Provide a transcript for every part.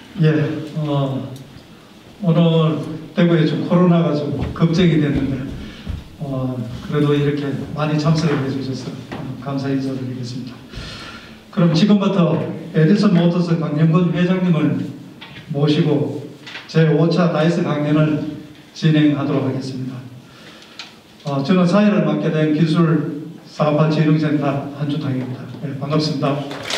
예, 오늘 대구에 좀 코로나가 좀 걱정이 됐는데, 그래도 이렇게 많이 참석을 해주셔서 감사 인사드리겠습니다. 그럼 지금부터 에디슨 모터스 강영근 회장님을 모시고 제5차 다이스 강연을 진행하도록 하겠습니다. 저는 사회를 맡게 된 기술사업화진흥센터 한주탁입니다. 네, 반갑습니다.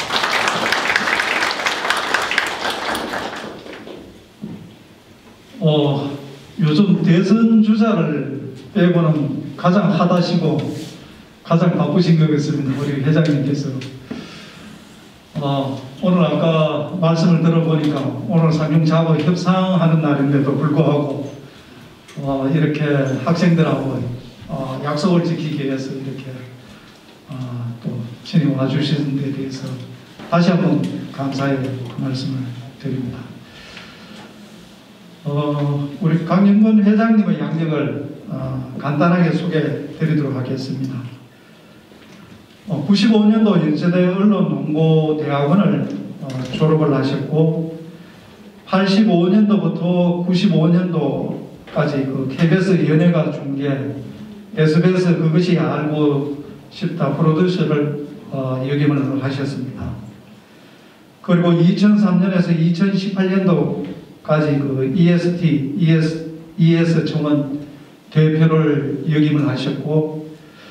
요즘 대선 주자를 빼고는 가장 핫하시고 가장 바쁘신 것 같습니다. 우리 회장님께서. 오늘 아까 말씀을 들어보니까 오늘 상용작업 협상하는 날인데도 불구하고 이렇게 학생들하고 약속을 지키기 위해서 이렇게 또 친히 와주신 데 대해서 다시 한번 감사의 말씀을 드립니다. 우리 강영근 회장님의 양력을 간단하게 소개해 드리도록 하겠습니다. 95년도 연세대 언론홍보대학원을 졸업을 하셨고 85년도부터 95년도까지 그 KBS 연예가 중계, SBS 그것이 알고 싶다 프로듀서를 역임을 하셨습니다. 그리고 2003년에서 2018년도까지 그 ES 청원 대표를 역임을 하셨고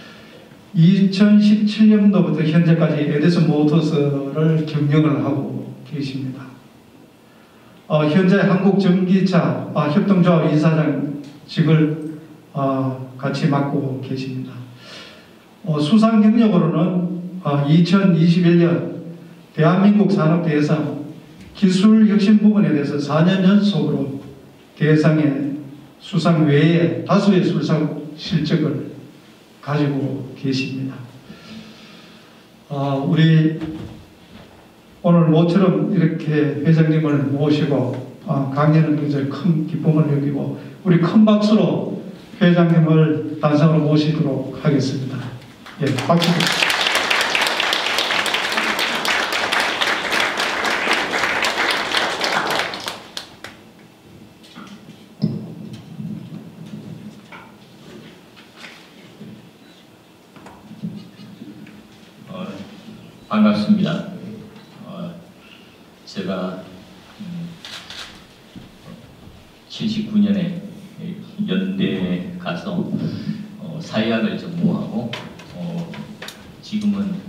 2017년도부터 현재까지 에디슨 모터스를 경영을 하고 계십니다. 현재 한국전기차 협동조합 이사장직을 같이 맡고 계십니다. 수상 경력으로는 2021년 대한민국 산업대상 기술혁신 부분에 대해서 4년 연속으로 대상의 수상 외에 다수의 수상 실적을 가지고 계십니다. 우리 오늘 모처럼 이렇게 회장님을 모시고 강연은 굉장히 큰 기쁨을 여기고 우리 큰 박수로 회장님을 단상으로 모시도록 하겠습니다. 예, 박수. 반갑습니다. 제가 79년에 연대에 가서 사회학을 전공하고 지금은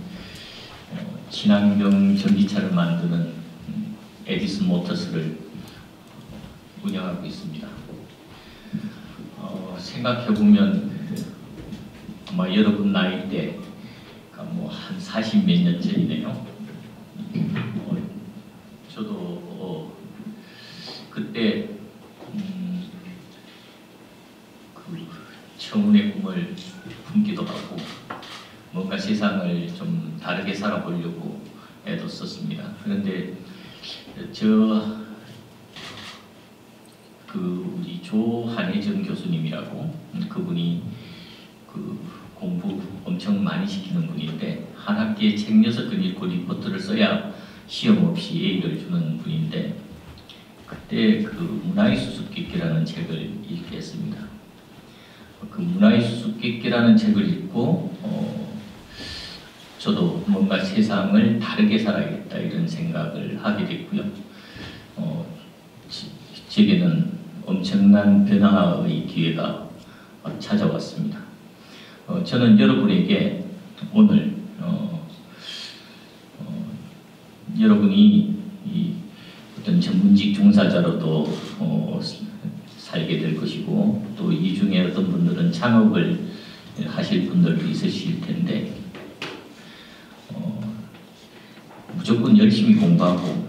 친환경 전기차를 만드는 에디슨 모터스를 운영하고 있습니다. 생각해보면 아마 여러분 나이대 한 40 몇 년 전이네요. 저도 그때 그 청운의 꿈을 품기도 하고 뭔가 세상을 좀 다르게 살아보려고 애도 썼습니다. 그런데 우리 조한혜정 교수님이라고 그분이 공부 엄청 많이 시키는 분인데 한 학기에 책 6권 읽고 리포트를 써야 시험 없이 A를 주는 분인데 그때 그 문화의 수수께끼라는 책을 읽게 했습니다. 그 문화의 수수께끼라는 책을 읽고 저도 뭔가 세상을 다르게 살아야겠다 이런 생각을 하게 됐고요. 제게는 엄청난 변화의 기회가 찾아왔습니다. 저는 여러분에게 오늘 여러분이 어떤 전문직 종사자로도 살게 될 것이고 또 이 중에 어떤 분들은 창업을 하실 분들도 있으실 텐데 무조건 열심히 공부하고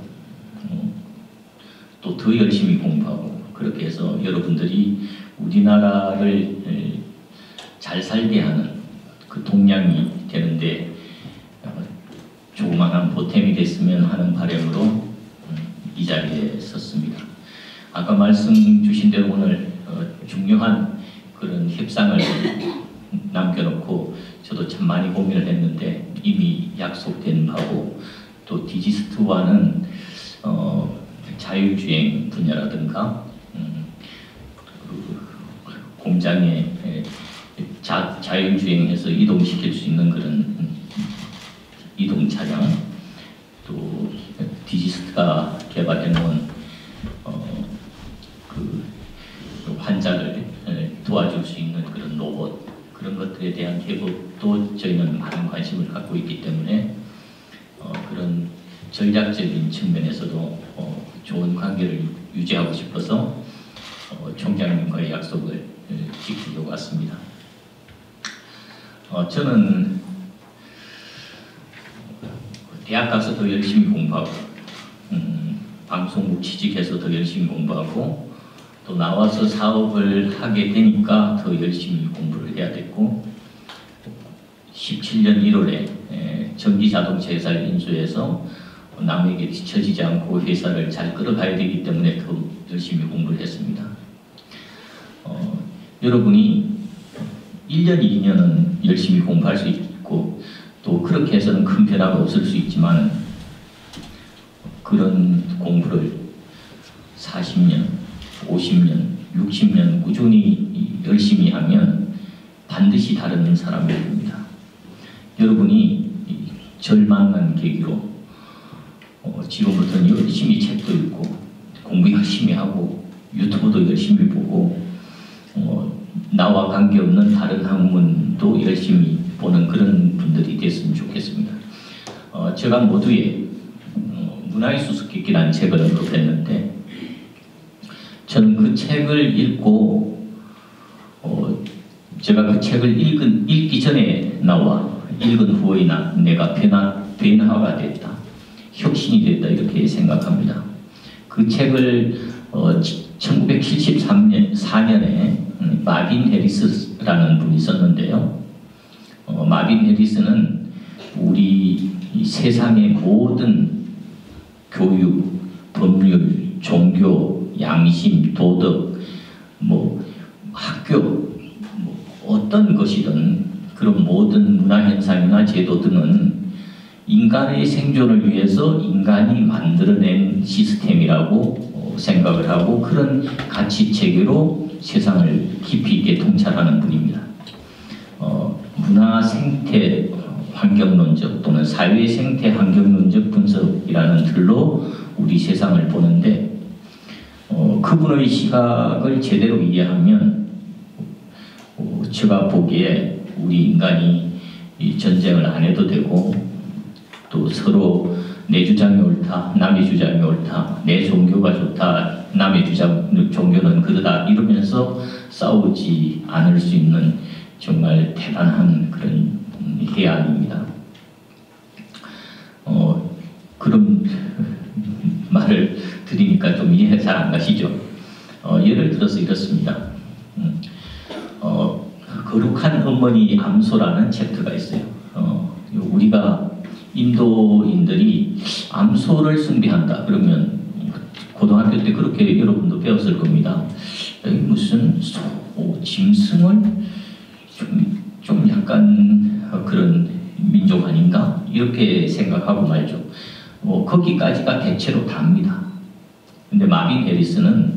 또 더 열심히 공부하고 그렇게 해서 여러분들이 우리나라를 잘 살게 하는 그 동량이 되는데 조그마한 보탬이 됐으면 하는 바람으로 이 자리에 섰습니다. 아까 말씀 주신 대로 오늘 중요한 그런 협상을 남겨놓고 저도 참 많이 고민을 했는데 이미 약속된 바고 또 디지스트와는 자율주행 분야라든가 그 공장에 자율주행해서 이동시킬 수 있는 그런 이동 차량, 또 디지스트가 개발해 놓은 그 환자를 도와줄 수 있는 그런 로봇, 그런 것들에 대한 개발도 저희는 많은 관심을 갖고 있기 때문에 그런 전략적인 측면에서도 좋은 관계를 유지하고 싶어서 총장님과의 약속을 지키려고 왔습니다. 저는 대학 가서 더 열심히 공부하고 방송국 취직해서 더 열심히 공부하고 또 나와서 사업을 하게 되니까 더 열심히 공부를 해야 됐고 17년 1월에 전기자동차 회사를 인수해서 남에게 뒤처지지 않고 회사를 잘 끌어가야 되기 때문에 더 열심히 공부를 했습니다. 여러분이 1년, 2년은 열심히 공부할 수 있고 또 그렇게 해서는 큰 변화가 없을 수 있지만 그런 공부를 40년, 50년, 60년 꾸준히 열심히 하면 반드시 다른 사람이 됩니다. 여러분이 절망한 계기로 지금부터는 열심히 책도 읽고 공부 열심히 하고 유튜브도 열심히 보고 나와 관계없는 다른 학문도 열심히 보는 그런 분들이 됐으면 좋겠습니다. 제가 모두의 문화의 수수께끼라는 책을 언급했는데 저는 그 책을 읽고 제가 그 책을 읽기 전에 나와 읽은 후에 내가 변화가 됐다, 혁신이 됐다 이렇게 생각합니다. 그 책을 1974년에 마빈 해리스라는 분이 썼는데요. 마빈 해리스는 우리 세상의 모든 교육, 법률, 종교, 양심, 도덕, 학교, 어떤 것이든 그런 모든 문화 현상이나 제도 등은 인간의 생존을 위해서 인간이 만들어낸 시스템이라고 생각을 하고 그런 가치 체계로 세상을 깊이 있게 통찰하는 분입니다. 문화 생태 환경론적 또는 사회 생태 환경론적 분석이라는 틀로 우리 세상을 보는데 그분의 시각을 제대로 이해하면 제가 보기에 우리 인간이 이 전쟁을 안 해도 되고 또 서로 내 주장이 옳다, 남의 주장이 옳다, 내 종교가 좋다, 남의 종교는 그러다 이러면서 싸우지 않을 수 있는 정말 대단한 그런 해안입니다. 그런 말을 드리니까 좀 이해가 잘 안 가시죠? 예를 들어서 이렇습니다. 거룩한 어머니 암소라는 챕터가 있어요. 우리가 인도인들이 암소를 숭배한다 그러면 고등학교 때 그렇게 여러분도 배웠을 겁니다. 무슨 짐승을 좀 약간 그런 민족 아닌가 이렇게 생각하고 말죠. 거기까지가 대체로 답니다. 근데 마빈 해리스는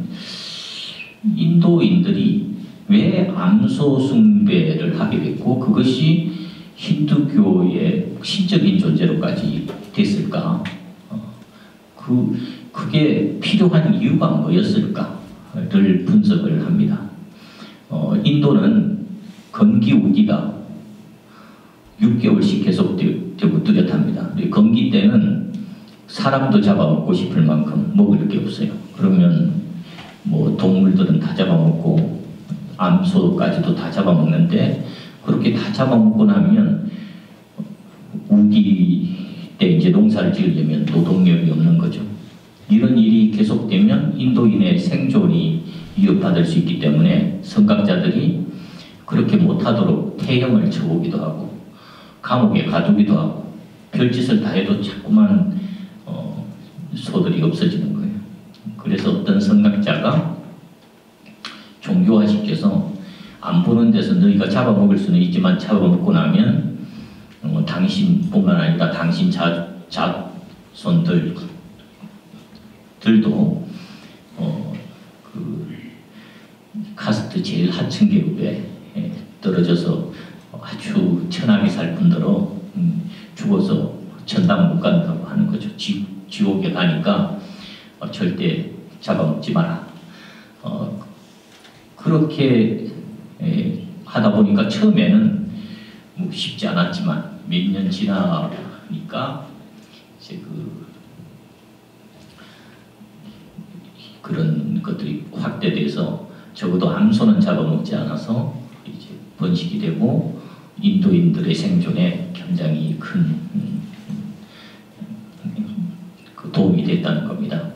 인도인들이 왜 암소 숭배를 하게 됐고 그것이 힌두교의 신적인 존재로까지 됐을까? 그게 필요한 이유가 뭐였을까를 분석을 합니다. 인도는 건기우기가 6개월씩 계속되고 뚜렷합니다. 건기 때는 사람도 잡아먹고 싶을 만큼 먹을 게 없어요. 그러면 동물들은 다 잡아먹고 암소까지도 다 잡아먹는데 그렇게 다 잡아먹고 나면 우기 때 이제 농사를 지으려면 노동력이 없는 거죠. 이런 일이 계속되면 인도인의 생존이 위협받을 수 있기 때문에 선각자들이 그렇게 못하도록 태형을 쳐오기도 하고 감옥에 가두기도 하고 별짓을 다 해도 자꾸만 소들이 없어지는 거예요. 그래서 어떤 선각자가 종교화시켜서 안 보는 데서 너희가 잡아먹을 수는 있지만 잡아먹고 나면 당신뿐만 아니라 당신 자손들을 들도 그 카스트 제일 하층 계급에 떨어져서 아주 천하게 살 뿐더러 죽어서 천당 못 간다고 하는 거죠. 지옥에 가니까 절대 잡아먹지 마라. 그렇게 하다 보니까 처음에는 뭐 쉽지 않았지만 몇 년 지나니까 이제 그런 것들이 확대돼서 적어도 암소는 잡아먹지 않아서 이제 번식이 되고 인도인들의 생존에 굉장히 큰 그 도움이 됐다는 겁니다.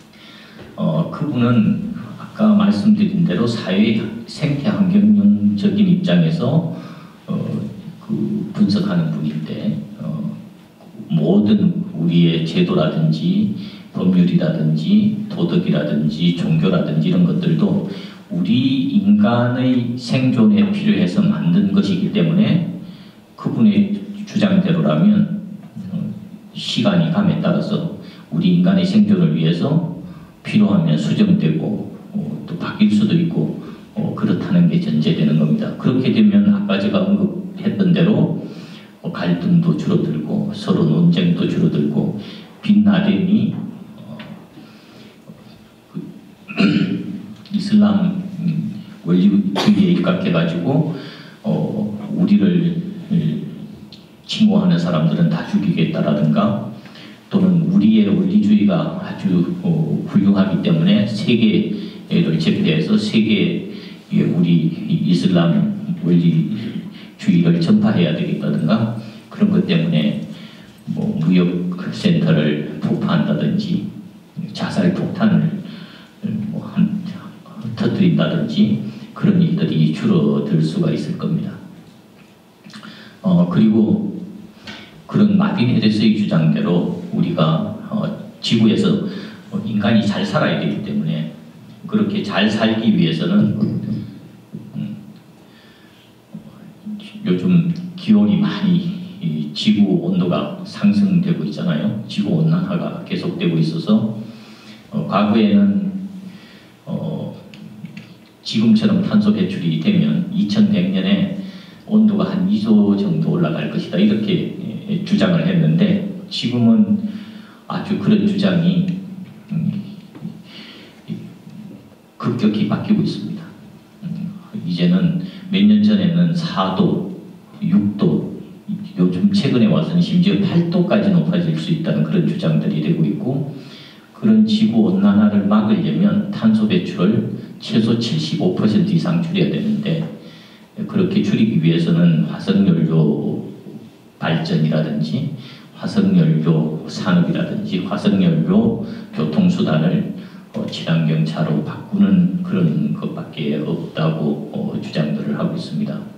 그분은 아까 말씀드린 대로 사회 생태 환경적인 입장에서 그 분석하는 분인데 모든 우리의 제도라든지 법률이라든지 도덕이라든지 종교라든지 이런 것들도 우리 인간의 생존에 필요해서 만든 것이기 때문에 그분의 주장대로라면 시간이 감에 따라서 우리 인간의 생존을 위해서 필요하면 수정되고 또 바뀔 수도 있고 그렇다는 게 전제되는 겁니다. 그렇게 되면 아까 제가 언급했던 대로 갈등도 줄어들고 서로 논쟁도 줄어들고 빈라덴이 이슬람 원리주의에 입각해가지고 우리를 침공하는 사람들은 다 죽이겠다라든가 또는 우리의 원리주의가 아주 훌륭하기 때문에 세계를 제패해서 세계에 우리 이슬람 원리주의를 전파해야 되겠다든가 그런 것 때문에 뭐 무역센터를 폭파한다든지 자살 폭탄을 터뜨린다든지 그런 일들이 줄어들 수가 있을 겁니다. 그리고 그런 마틴 헤데스의 주장대로 우리가 지구에서 인간이 잘 살아야 되기 때문에 그렇게 잘 살기 위해서는 요즘 기온이 많이 지구 온도가 상승되고 있잖아요. 지구 온난화가 계속되고 있어서 과거에는 지금처럼 탄소 배출이 되면 2100년에 온도가 한 2도 정도 올라갈 것이다 이렇게 주장을 했는데 지금은 아주 그런 주장이 급격히 바뀌고 있습니다. 이제는 몇 년 전에는 4도, 6도, 요즘 최근에 와서는 심지어 8도까지 높아질 수 있다는 그런 주장들이 되고 있고 그런 지구 온난화를 막으려면 탄소 배출을 최소 75% 이상 줄여야 되는데 그렇게 줄이기 위해서는 화석연료 발전이라든지 화석연료 산업이라든지 화석연료 교통수단을 친환경차로 바꾸는 그런 것밖에 없다고 주장들을 하고 있습니다.